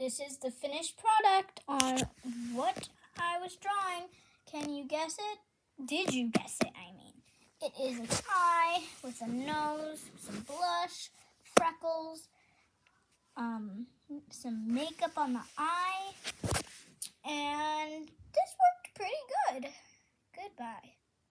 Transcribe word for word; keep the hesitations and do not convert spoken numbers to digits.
this is the finished product on what I was drawing. Can you guess it? Did you guess it, I mean? It is an eye with a nose, some blush, freckles, um, some makeup on the eye, and this worked pretty good. Goodbye.